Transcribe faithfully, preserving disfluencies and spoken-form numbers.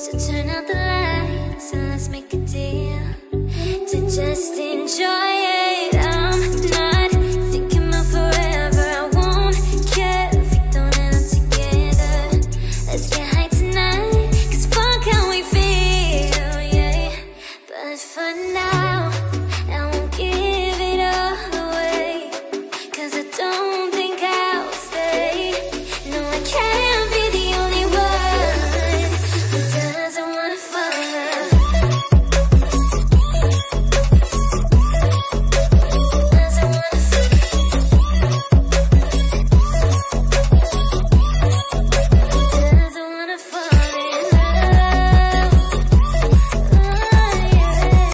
So turn out the lights and let's make a deal to just enjoy it. I'm not thinking about forever. I won't care if we don't end up together. Let's get high tonight, cause fuck how we feel, yeah. But for now, I won't give it all away, cause I don't